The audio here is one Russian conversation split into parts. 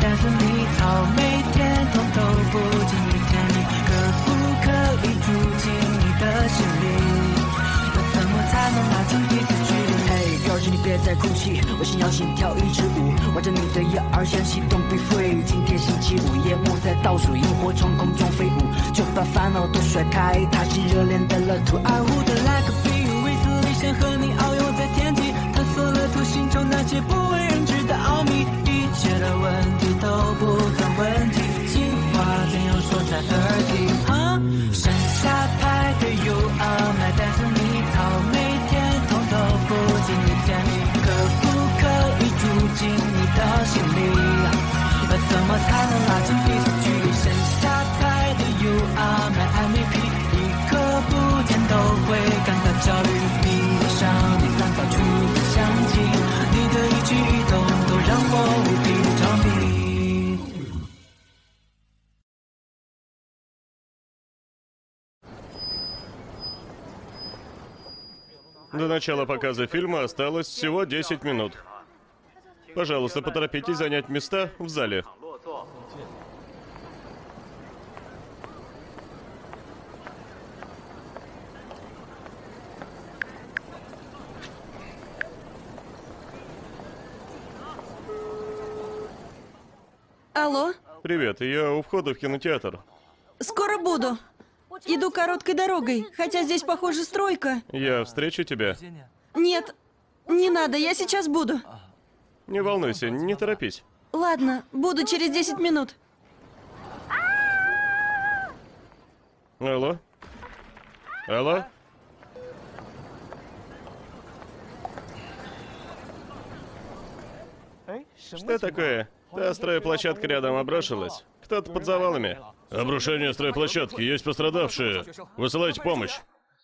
单身蜜草，每天通透不经意甜蜜，可不可以住进你的心里？要怎么才能拉近彼此距离？嘿，表姐你别再哭泣，我想要心跳一支舞，挽着你的腰儿向西，Don't be free。今天星期五，夜幕在倒数，萤火虫空中飞舞，就把烦恼都甩开，踏进热恋的乐土。I would like a bee， 卫斯理想和你遨游在天际，探索了土星球那些不为人知的奥秘，一切的问题都不算问题，计划怎样说才得体？剩下派对有傲买单身蜜草，每天通透不经意甜蜜，可不可以住进你的心里？要怎么才能拉近彼此距离？剩下派对有傲买暧昧皮，一刻不见都会感到焦虑，闭上第三发触不相近，你的一举一动都让我无比着迷。 До начала показа фильма осталось всего 10 минут. Пожалуйста, поторопитесь занять места в зале. Алло? Привет, я у входа в кинотеатр. Скоро буду. Иду короткой дорогой, хотя здесь, похоже, стройка. Я встречу тебя. Нет, не надо, я сейчас буду. Не волнуйся, не торопись. Ладно, буду через 10 минут. Алло? Алло? Что такое? Та стройплощадка рядом обрушилась. Кто-то под завалами. Обрушение стройплощадки, есть пострадавшие. Высылайте помощь.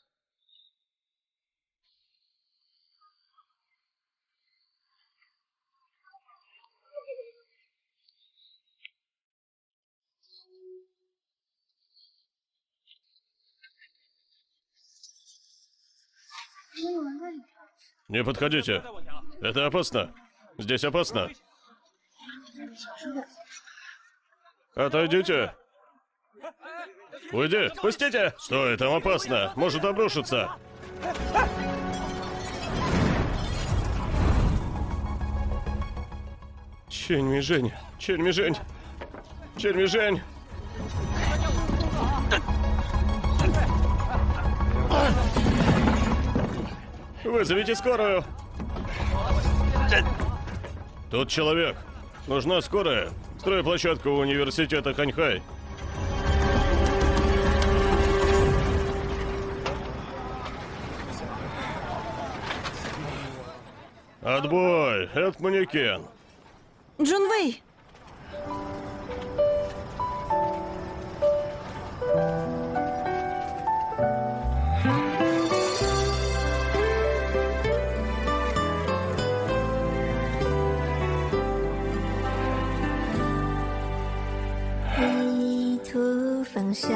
Не подходите. Это опасно. Здесь опасно. Отойдите. Уйди. Пустите. Стой, там опасно. Может обрушиться. Чэнь-Ми-Жень. Чэнь-Ми-Жень. Чэнь-Ми-Жень. Вызовите скорую. Тут человек. Нужна скорая. Стройплощадка у университета Ханьхай. Отбой. Это манекен. Джунвэй! 向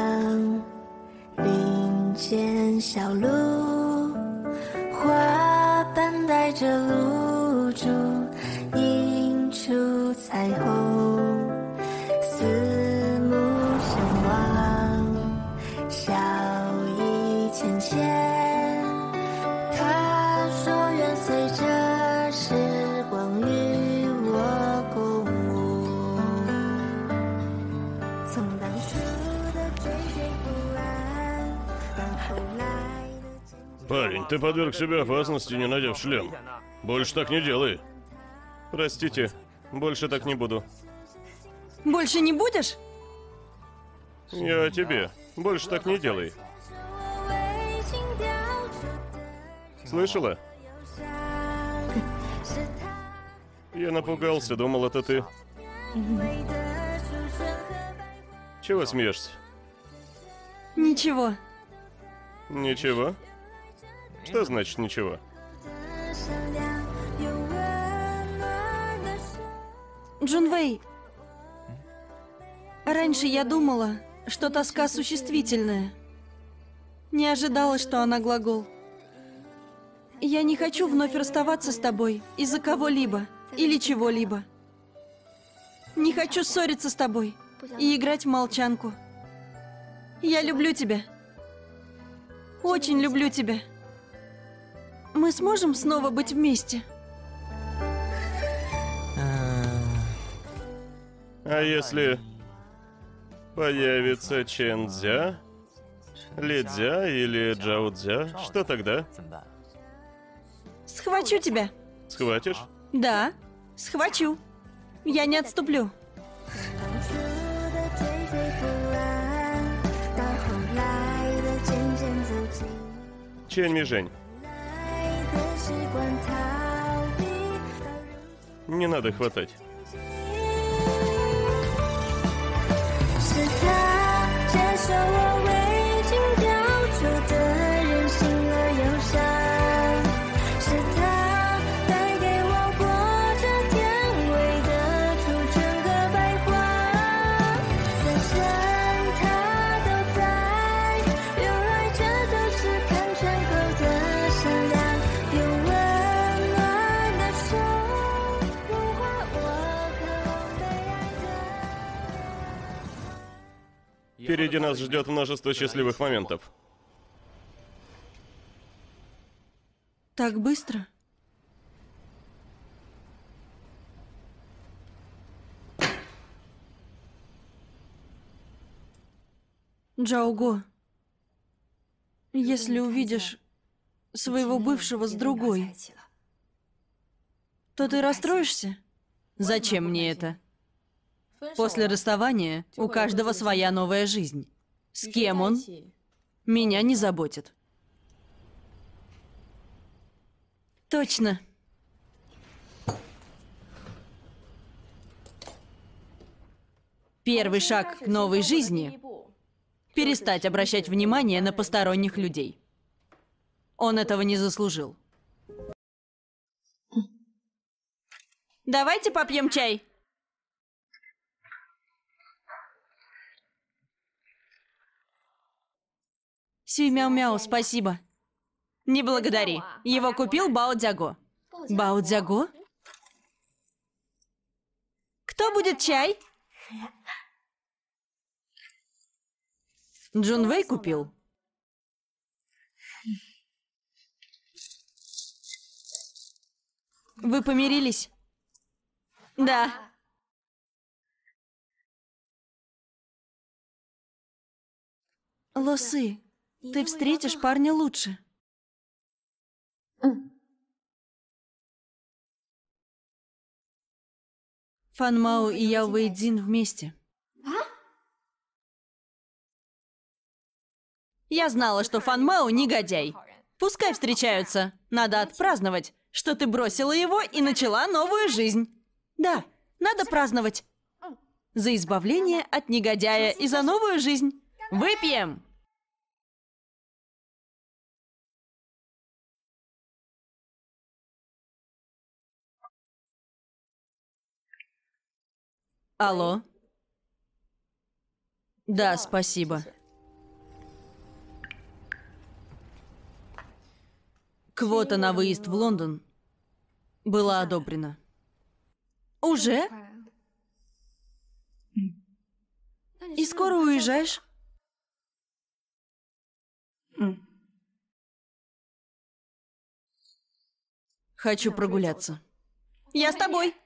林间小路，花瓣带着露珠映出彩虹，四目相望，笑意浅浅。他说愿随着时光与我共舞，从当初 Парень, ты подверг себя опасности, не надев шлем. Больше так не делай. Простите, больше так не буду. Больше не будешь? Я о тебе. Больше так не делай. Слышала? Я напугался, думал, это ты. Чего смеешься? Ничего. Ничего? Что значит ничего? Джунвэй, раньше я думала, что тоска существительная. Не ожидала, что она глагол. Я не хочу вновь расставаться с тобой из-за кого-либо или чего-либо. Не хочу ссориться с тобой и играть в молчанку. Я люблю тебя. Очень люблю тебя. Мы сможем снова быть вместе? А если появится Чэнцзя, Лидзя или Джаудзя, что тогда? Схвачу тебя. Схватишь? Да, схвачу. Я не отступлю. 当初的惴惴不安，到后来的渐渐走近， Чэнь Мижень, 来的习惯逃避，到如 не надо хватать. 是他接受我未经雕琢的任性而忧伤，是他带给我裹着甜味的初春和白花，人生他都在，原来这都是看穿后的善良，用温暖的手融化我渴望被爱的。 Впереди нас ждет множество счастливых моментов. Так быстро? Джаого, если увидишь своего бывшего с другой, то ты расстроишься? Зачем мне это? После расставания у каждого своя новая жизнь. С кем он? Меня не заботит. Точно. Первый шаг к новой жизни — перестать обращать внимание на посторонних людей. Он этого не заслужил. Давайте попьем чай. Сюй-мяу-мяу, спасибо. Не благодари. Его купил Бао Дзяго. Бао Дзяго? Кто будет чай? Джунвэй купил. Вы помирились? Да. Лосы, ты встретишь парня лучше. Фан Мао и Яо Вэйцзин вместе. Я знала, что Фан Мао негодяй. Пускай встречаются. Надо отпраздновать, что ты бросила его и начала новую жизнь. Да, надо праздновать. За избавление от негодяя и за новую жизнь. Выпьем! Алло? Да, спасибо. Квота на выезд в Лондон была одобрена. Уже? И скоро уезжаешь? Хочу прогуляться. Я с тобой.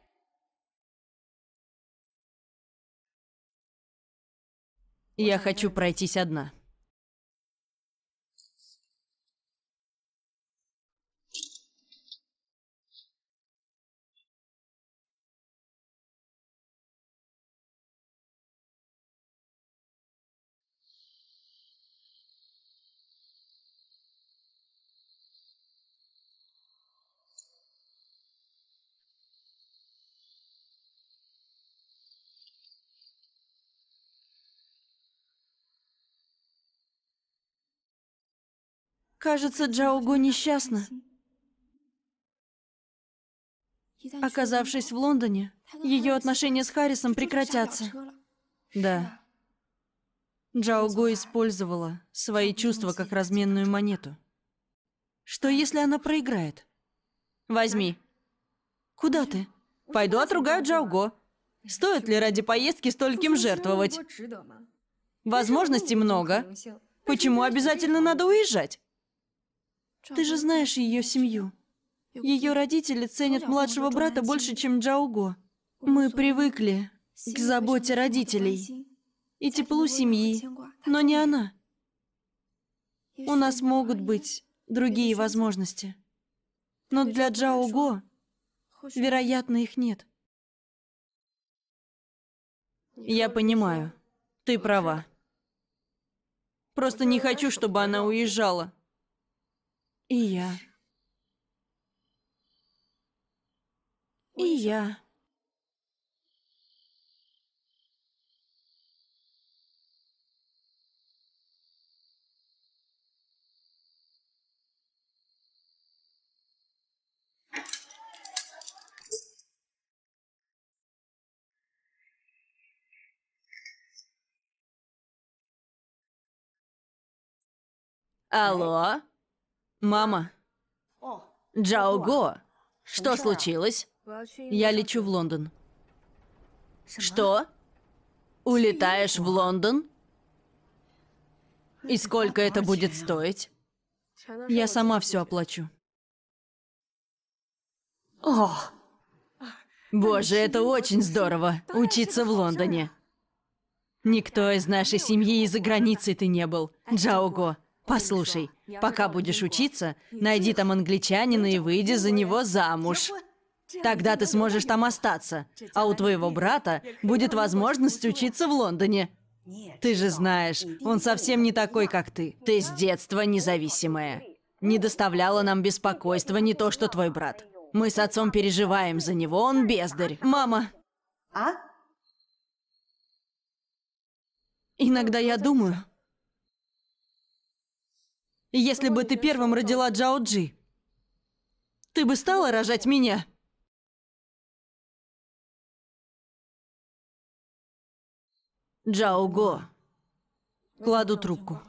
Я хочу пройтись одна. Кажется, Джаого несчастна. Оказавшись в Лондоне, ее отношения с Харрисом прекратятся. Да. Джаого использовала свои чувства как разменную монету. Что, если она проиграет? Возьми. Куда ты? Пойду отругаю Джаого. Стоит ли ради поездки стольким жертвовать? Возможностей много. Почему обязательно надо уезжать? Ты же знаешь ее семью. Ее родители ценят младшего брата больше, чем Джаого. Мы привыкли к заботе родителей и теплу семьи, но не она. У нас могут быть другие возможности. Но для Джаого, вероятно, их нет. Я понимаю, ты права. Просто не хочу, чтобы она уезжала. И я. И я. Алло? Мама? Джаого? Что случилось? Я лечу в Лондон. Что? Улетаешь в Лондон? И сколько это будет стоить? Я сама все оплачу. Боже, это очень здорово, учиться в Лондоне. Никто из нашей семьи из-за границы-то не был. Джаого, послушай, пока будешь учиться, найди там англичанина и выйди за него замуж. Тогда ты сможешь там остаться, а у твоего брата будет возможность учиться в Лондоне. Ты же знаешь, он совсем не такой, как ты. Ты с детства независимая. Не доставляло нам беспокойства не то, что твой брат. Мы с отцом переживаем за него, он бездарь. Мама! Иногда я думаю, если бы ты первым родила Джао-Джи, ты бы стала рожать меня? Джаого. Кладу трубку.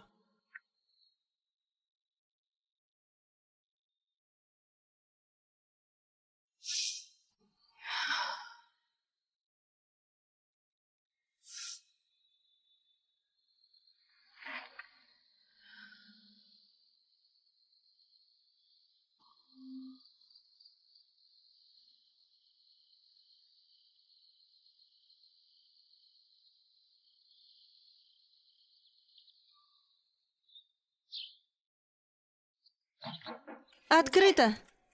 Открыто.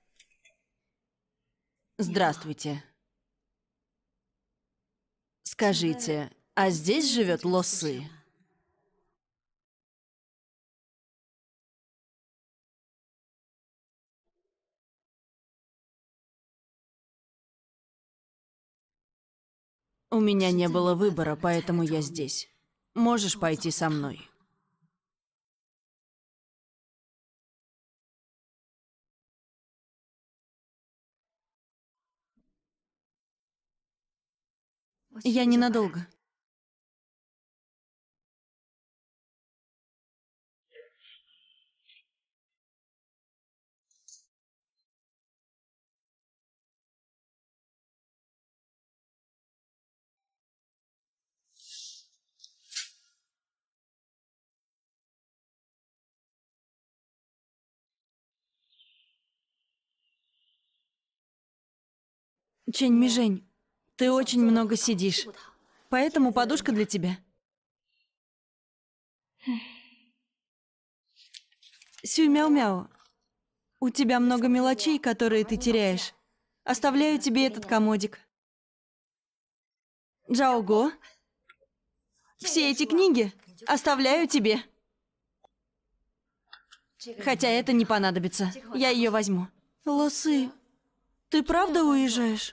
Здравствуйте. Скажите, а здесь живет Лосы? У меня не было выбора, поэтому я здесь. Можешь пойти со мной. Я ненадолго. Чэнь-Мижень, ты очень много сидишь, поэтому подушка для тебя. Сюй-мяу-мяу, у тебя много мелочей, которые ты теряешь. Оставляю тебе этот комодик. Джаого, все эти книги оставляю тебе. Хотя это не понадобится, я ее возьму. Лосы, ты правда уезжаешь?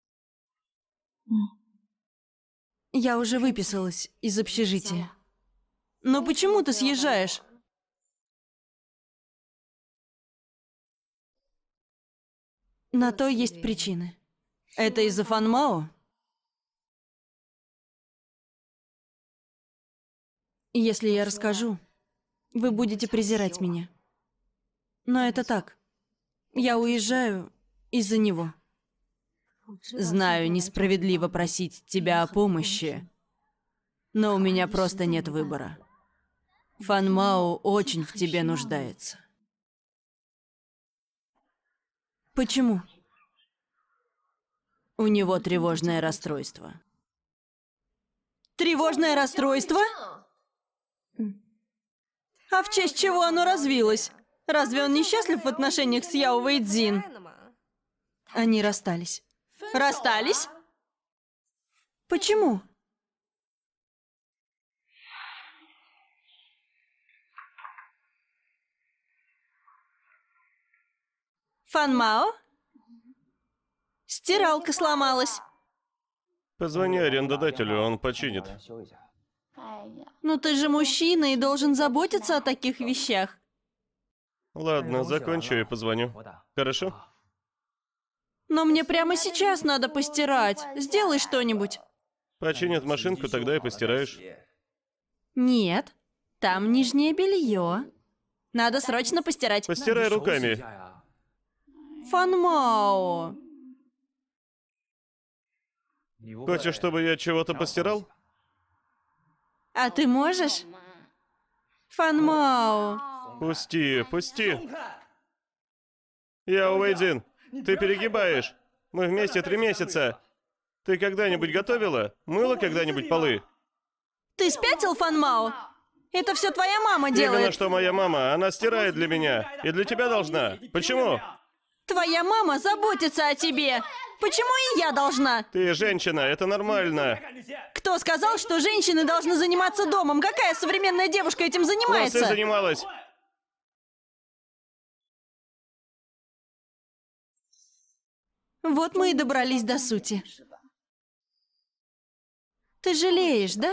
Я уже выписалась из общежития. Но почему ты съезжаешь? На то есть причины. Это из-за Фанмао? Если я расскажу, вы будете презирать меня. Но это так. Я уезжаю из-за него. Знаю, несправедливо просить тебя о помощи, но у меня просто нет выбора. Фан Мао очень в тебе нуждается. Почему? У него тревожное расстройство. Тревожное расстройство? А в честь чего оно развилось? Разве он несчастлив в отношениях с Яо Вэйцзин? Они расстались. Расстались? Почему? Фан Мао? Стиралка сломалась. Позвони арендодателю, он починит. Ну ты же мужчина и должен заботиться о таких вещах. Ладно, закончу и позвоню. Хорошо? Но мне прямо сейчас надо постирать. Сделай что-нибудь. Починят машинку, тогда и постираешь. Нет, там нижнее белье. Надо срочно постирать. Постирай руками. Фан Мао. Хочешь, чтобы я чего-то постирал? А ты можешь? Фан Мао. Пусти, пусти. Яо Вэйцзин, ты перегибаешь. Мы вместе 3 месяца. Ты когда-нибудь готовила? Мыла когда-нибудь полы? Ты спятил, Фан Мао? Это все твоя мама Именно делает. что моя мама. Она стирает для меня. И для тебя должна. Почему? Твоя мама заботится о тебе. Почему и я должна? Ты женщина, это нормально. Кто сказал, что женщины должны заниматься домом? Какая современная девушка этим Лассы занимается? занималась. Вот мы и добрались до сути. Ты жалеешь, да?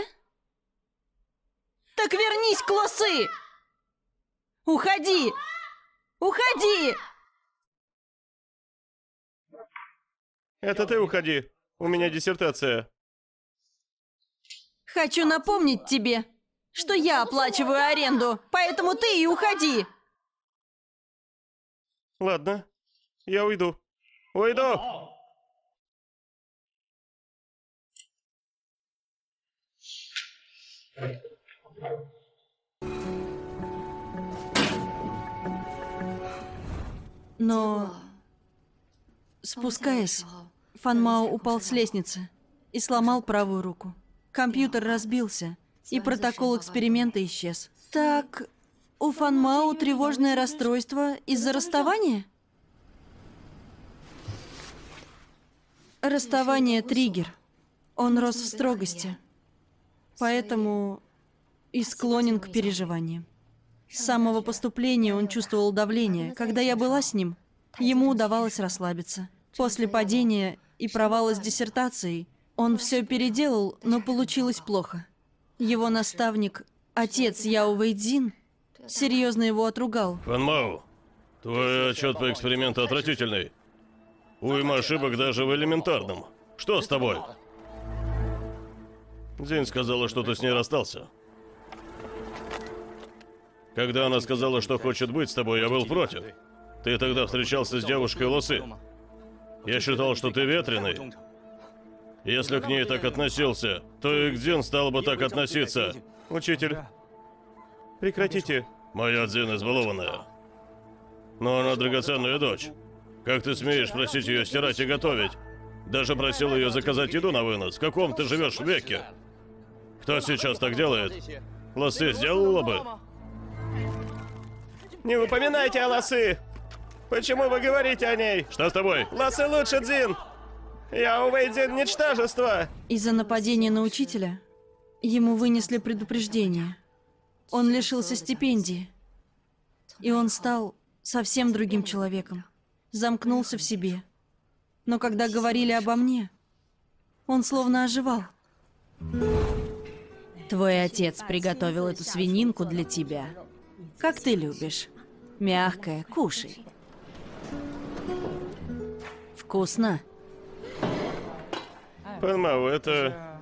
Так вернись к Лосы! Уходи! Уходи! Это ты уходи. У меня диссертация. Хочу напомнить тебе, что я оплачиваю аренду, поэтому ты и уходи. Ладно, я уйду. Уйду! Но, спускаясь, Фан Мао упал с лестницы и сломал правую руку. Компьютер разбился, и протокол эксперимента исчез. Так, у Фан Мао тревожное расстройство из-за расставания? Расставание — триггер. Он рос в строгости, поэтому и склонен к переживаниям. С самого поступления он чувствовал давление. Когда я была с ним, ему удавалось расслабиться. После падения и провала с диссертацией он все переделал, но получилось плохо. Его наставник, отец Яо Вэйцзин, серьезно его отругал. Фан Мао, твой отчет по эксперименту отвратительный. Уйма ошибок даже в элементарном. Что с тобой? Дзин сказала, что ты с ней расстался. Когда она сказала, что хочет быть с тобой, я был против. Ты тогда встречался с девушкой Лосы. Я считал, что ты ветреный. Если к ней так относился, то и к Дзин стал бы так относиться. Учитель, прекратите. Моя Дзин избалованная. Но она драгоценная дочь. Как ты смеешь просить ее стирать и готовить? Даже просил ее заказать еду на вынос. В каком ты живешь веке? Кто сейчас так делает? Лосы сделала бы? Не упоминайте о Лосы! Почему вы говорите о ней? Что с тобой? Лосы лучше Дзин! Яо Вэйцзин ничтожество! Из-за нападения на учителя ему вынесли предупреждение. Он лишился стипендии. И он стал совсем другим человеком. Замкнулся в себе. Но когда говорили обо мне, он словно оживал. Твой отец приготовил эту свининку для тебя. Как ты любишь. Мягкая, кушай. Вкусно. Фан Мао, это...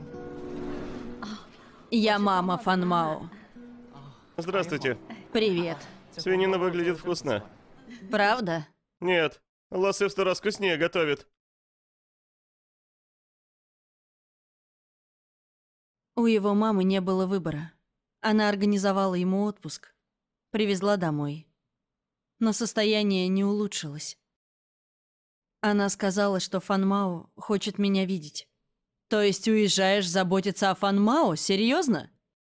Я мама Фан Мао. Здравствуйте. Привет. Свинина выглядит вкусно. Правда? Нет, Лосы в 100 раз вкуснее готовит. У его мамы не было выбора. Она организовала ему отпуск, привезла домой. Но состояние не улучшилось. Она сказала, что Фан Мао хочет меня видеть. То есть уезжаешь заботиться о Фан Мао? Серьезно?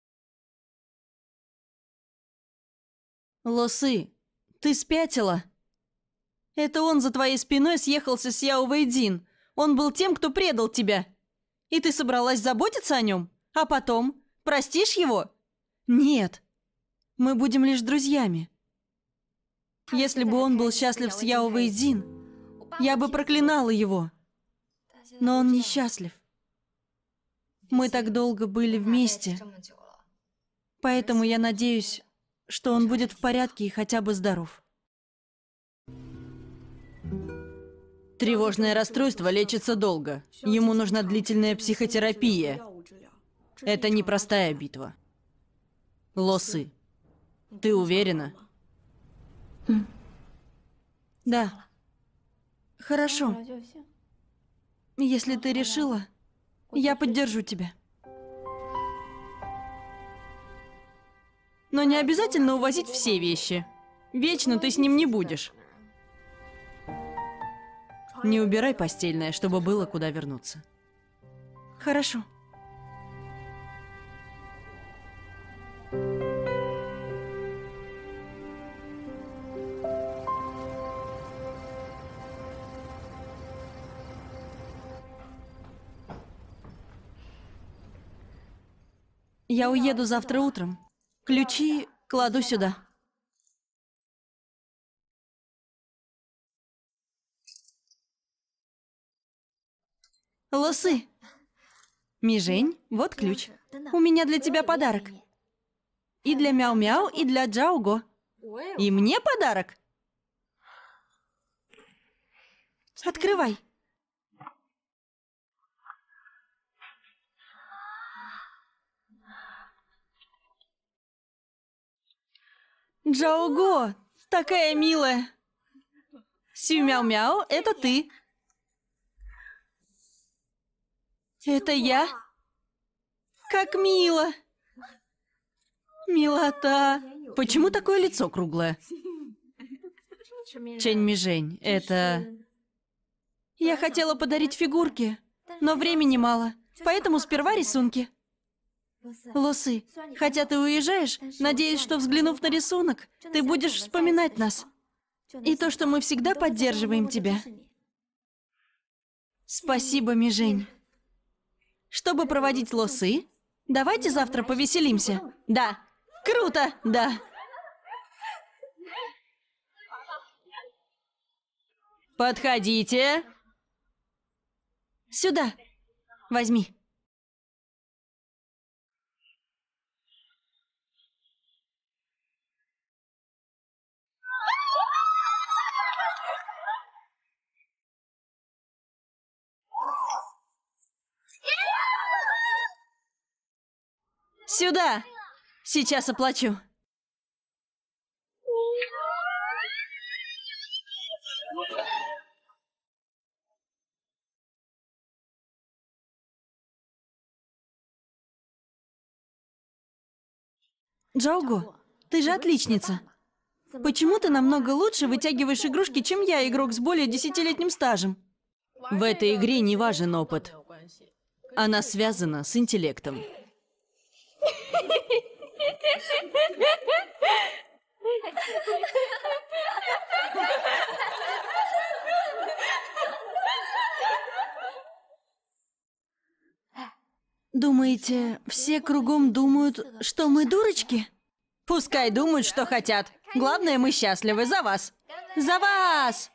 Лосы, ты спятила? Это он за твоей спиной съехался с Яо Вэйдзин. Он был тем, кто предал тебя. И ты собралась заботиться о нем? А потом? Простишь его? Нет. Мы будем лишь друзьями. Если бы он был счастлив с Яо Вэйдзин, я бы проклинала его. Но он несчастлив. Мы так долго были вместе. Поэтому я надеюсь, что он будет в порядке и хотя бы здоров. Тревожное расстройство лечится долго. Ему нужна длительная психотерапия. Это непростая битва. Лосы, ты уверена? Да. Хорошо. Если ты решила, я поддержу тебя. Но не обязательно увозить все вещи. Вечно ты с ним не будешь. Не убирай постельное, чтобы было куда вернуться. Хорошо. Я уеду завтра утром. Ключи кладу сюда. Лосы. Мижень, вот ключ. У меня для тебя подарок. И для Мяу-Мяу, и для Джаого. И мне подарок? Открывай. Джаого, такая милая. Сю Мяу-Мяу, это ты. Это я? Как мило. Милота. Почему такое лицо круглое? Чэнь Мижень, это... Я хотела подарить фигурки, но времени мало, поэтому сперва рисунки. Лосы, хотя ты уезжаешь, надеюсь, что, взглянув на рисунок, ты будешь вспоминать нас. И то, что мы всегда поддерживаем тебя. Спасибо, Мижень. Чтобы проводить Лосы, давайте завтра повеселимся. Да. Круто, да. Подходите. Сюда. Возьми. Сюда. Сейчас оплачу. Джаого, ты же отличница. Почему ты намного лучше вытягиваешь игрушки, чем я, игрок с более 10-летним стажем? В этой игре не важен опыт. Она связана с интеллектом. Думаете, все кругом думают, что мы дурочки? Пускай думают, что хотят. Главное, мы счастливы за вас. За вас!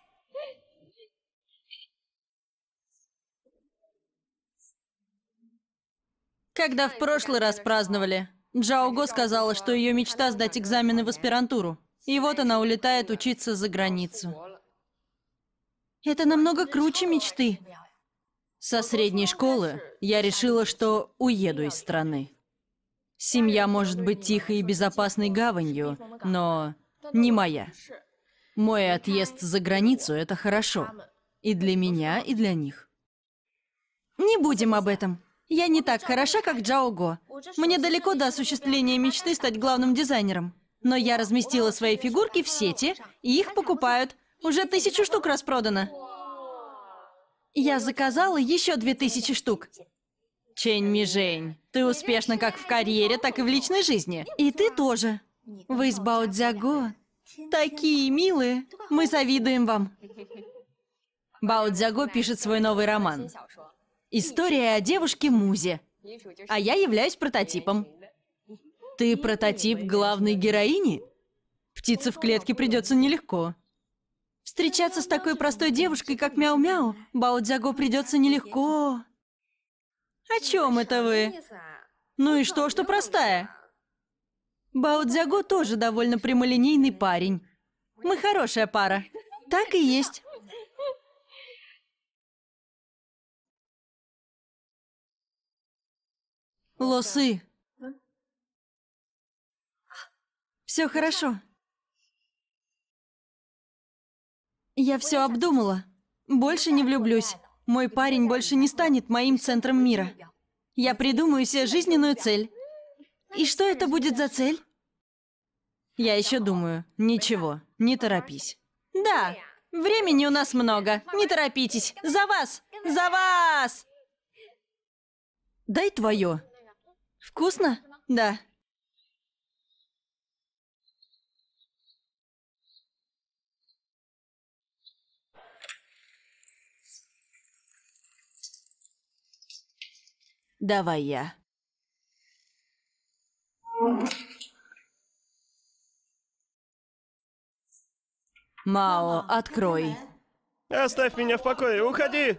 Когда в прошлый раз праздновали, Джаого сказала, что ее мечта сдать экзамены в аспирантуру. И вот она улетает учиться за границу. Это намного круче мечты. Со средней школы я решила, что уеду из страны. Семья может быть тихой и безопасной гаванью, но не моя. Мой отъезд за границу – это хорошо. И для меня, и для них. Не будем об этом. Я не так хороша, как Джао Го. Мне далеко до осуществления мечты стать главным дизайнером. Но я разместила свои фигурки в сети, и их покупают. Уже 1000 штук распродано. Я заказала еще 2000 штук. Чэнь Мижень, ты успешна как в карьере, так и в личной жизни. И ты тоже. Вы с Бао Цзяго такие милые. Мы завидуем вам. Бао Цзяго пишет свой новый роман. История о девушке-музе. А я являюсь прототипом. Ты прототип главной героини? Птице в клетке придется нелегко. Встречаться с такой простой девушкой, как Мяу-Мяу, Бао Цзяго придется нелегко. О чем это вы? Ну и что простая? Бао Цзяго тоже довольно прямолинейный парень. Мы хорошая пара. Так и есть. Лосы. Все хорошо. Я все обдумала. Больше не влюблюсь. Мой парень больше не станет моим центром мира. Я придумаю себе жизненную цель. И что это будет за цель? Я еще думаю. Ничего, не торопись. Да, времени у нас много. Не торопитесь. За вас! За вас! Дай твое. Вкусно? Да. Давай я. Мао, открой. Оставь меня в покое, уходи!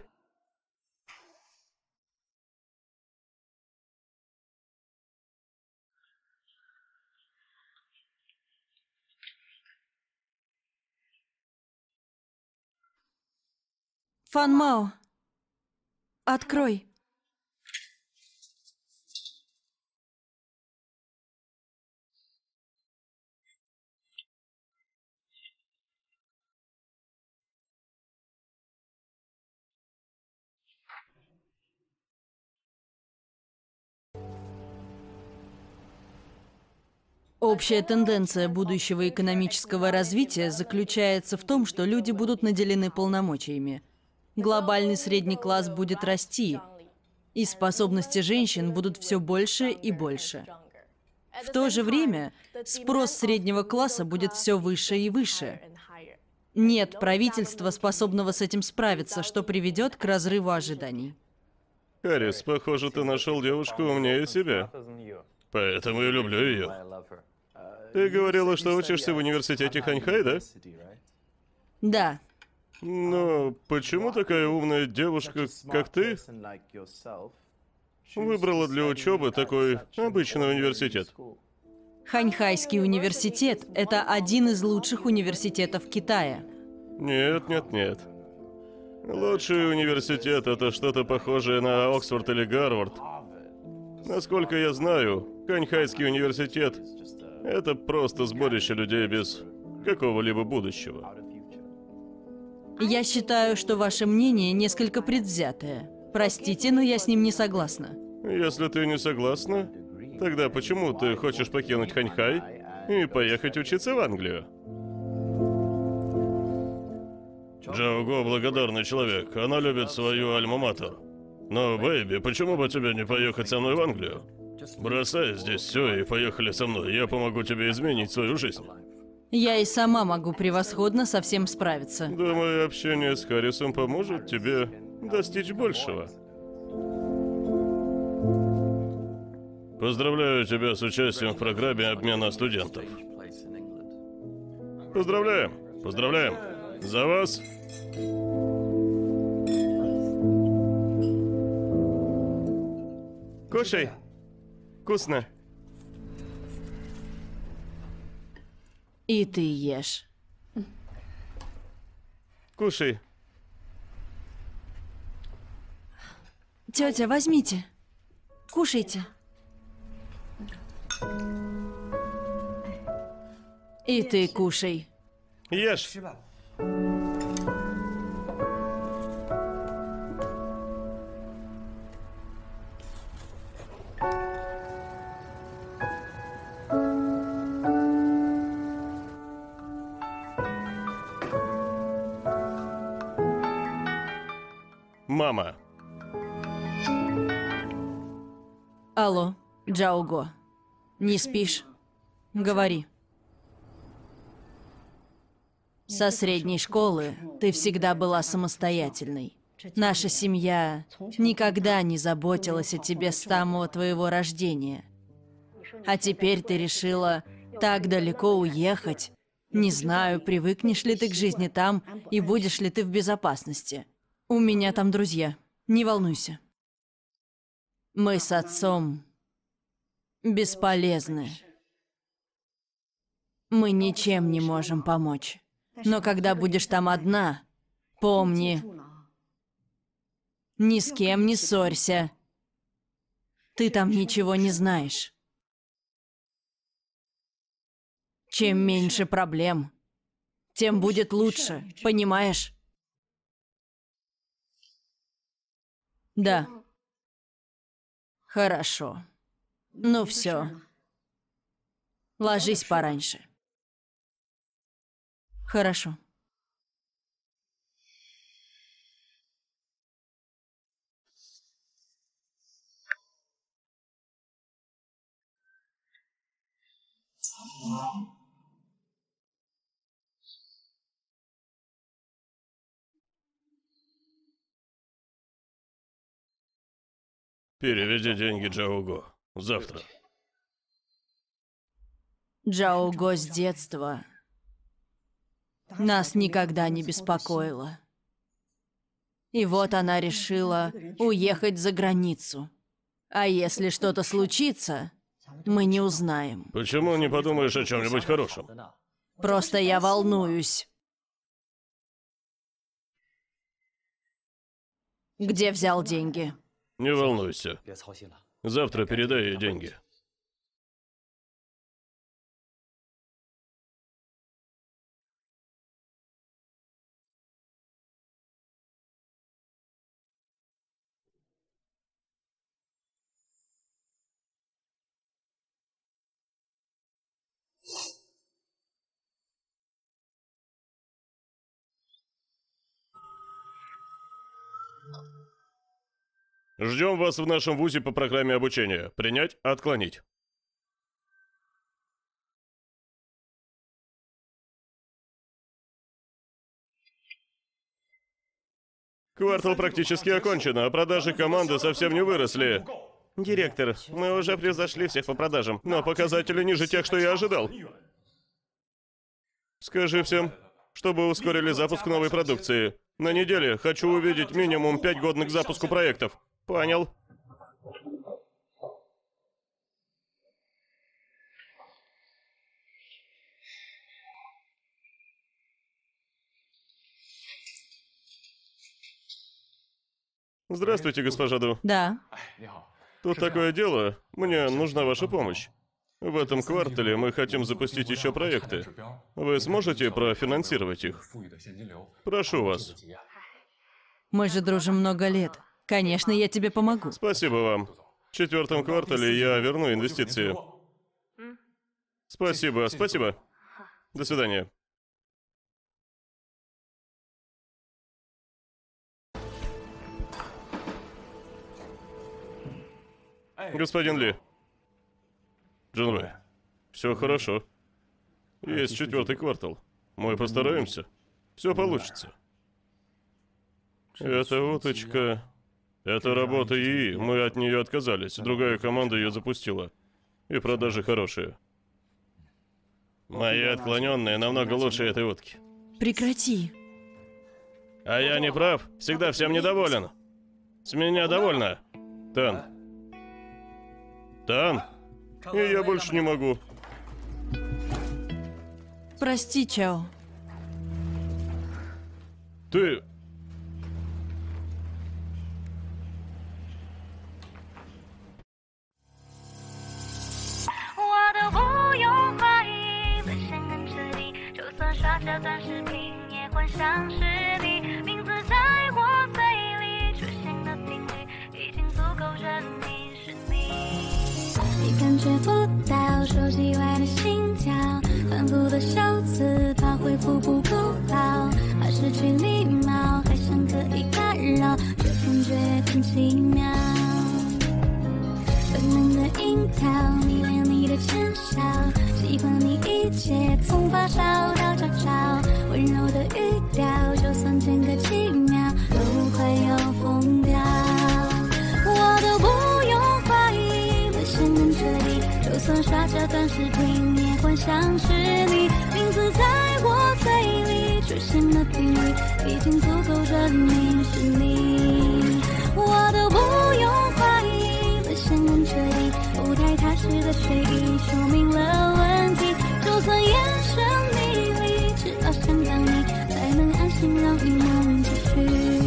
Фан Мао, открой. Общая тенденция будущего экономического развития заключается в том, что люди будут наделены полномочиями. Глобальный средний класс будет расти, и способности женщин будут все больше и больше. В то же время спрос среднего класса будет все выше и выше. Нет правительства, способного с этим справиться, что приведет к разрыву ожиданий. Харрис, похоже, ты нашел девушку умнее себя. Поэтому и люблю ее. Ты говорила, что учишься в университете Ханьхай, да? Да. Но почему такая умная девушка, как ты, выбрала для учебы такой обычный университет? Ханьхайский университет – это один из лучших университетов Китая. Нет, нет, нет. Лучший университет – это что-то похожее на Оксфорд или Гарвард. Насколько я знаю, Ханьхайский университет – это просто сборище людей без какого-либо будущего. Я считаю, что ваше мнение несколько предвзятое. Простите, но я с ним не согласна. Если ты не согласна, тогда почему ты хочешь покинуть Ханьхай и поехать учиться в Англию? Джао Го благодарный человек, она любит свою альма-матер. Но, бэйби, почему бы тебе не поехать со мной в Англию? Бросай здесь все и поехали со мной, я помогу тебе изменить свою жизнь. Я и сама могу превосходно со всем справиться. Думаю, общение с Харрисом поможет тебе достичь большего. Поздравляю тебя с участием в программе обмена студентов. Поздравляем, поздравляем. За вас. Кушай. Вкусно. И ты ешь. Кушай. Тетя, возьмите. Кушайте. И ты кушай. Ешь. Мама. Алло, Джаого. Не спишь? Говори. Со средней школы ты всегда была самостоятельной. Наша семья никогда не заботилась о тебе с самого твоего рождения. А теперь ты решила так далеко уехать. Не знаю, привыкнешь ли ты к жизни там и будешь ли ты в безопасности. У меня там друзья, не волнуйся. Мы с отцом бесполезны. Мы ничем не можем помочь. Но когда будешь там одна, помни, ни с кем не ссорься. Ты там ничего не знаешь. Чем меньше проблем, тем будет лучше, понимаешь? Да. Хорошо. Ну все. Ложись пораньше. Хорошо. Переведи деньги Джаого. Завтра. Джаого с детства нас никогда не беспокоила. И вот она решила уехать за границу. А если что-то случится, мы не узнаем. Почему не подумаешь о чем-нибудь хорошем? Просто я волнуюсь. Где взял деньги? Не волнуйся. Завтра передай ей деньги. Ждем вас в нашем вузе по программе обучения. Принять, отклонить. Квартал практически окончен, а продажи команды совсем не выросли. Директор, мы уже превзошли всех по продажам, но показатели ниже тех, что я ожидал. Скажи всем, чтобы ускорили запуск новой продукции. На неделе хочу увидеть минимум 5 годных к запуску проектов. Понял. Здравствуйте, госпожа Ду. Да. Тут такое дело. Мне нужна ваша помощь. В этом квартале мы хотим запустить еще проекты. Вы сможете профинансировать их? Прошу вас. Мы же дружим много лет. Конечно, я тебе помогу. Спасибо вам. В 4 квартале я верну инвестиции. Спасибо, спасибо. До свидания. Господин Ли. Джунвэй, все хорошо. Есть 4 квартал. Мы постараемся. Все получится. Эта уточка... Это работа ИИ, мы от нее отказались. Другая команда ее запустила. И продажи хорошие. Мои отклоненные намного лучше этой утки. Прекрати. А я не прав? Всегда всем недоволен. С меня довольно. Тан. Тан? И я больше не могу. Прости, Чао. Ты... 你感觉不到手机外的心跳，反复的首次，怕恢复不够好，怕失去礼貌，还想刻意打扰，却不很奇妙。本能的樱桃，迷恋你的浅笑，喜欢你一切，从发烧到高潮，温柔的语调，就算间隔几秒，都快要疯掉。我都不用怀疑，了先跟着你，就算刷着短视频，也幻想是你，名字在我嘴里出现的频率，已经足够证明是你。我都不用怀疑，了先跟着你，不太踏实的睡意，说明了问题。就算眼神迷离，只要想到你，才能安心让欲梦继续。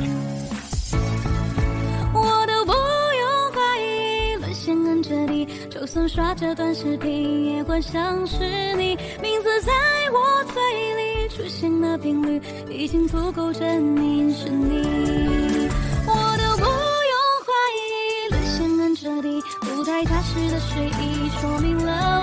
我都不用怀疑，了先跟着你，就算刷着短视频，也幻想是你，名字在我嘴里出现的频率，已经足够证明是你。我都不用怀疑，了先跟着你，不太踏实的睡意，说明了